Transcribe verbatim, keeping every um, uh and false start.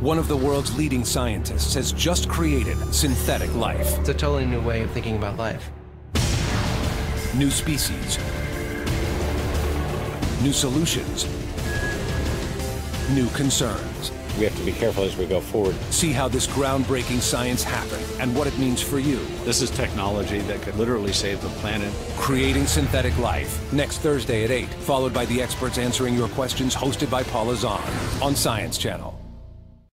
One of the world's leading scientists has just created synthetic life. It's a totally new way of thinking about life. New species, new solutions, new concerns. We have to be careful as we go forward. See how this groundbreaking science happened and what it means for you. This is technology that could literally save the planet. Creating Synthetic Life, next Thursday at eight, followed by the experts answering your questions, hosted by Paula Zahn on Science Channel.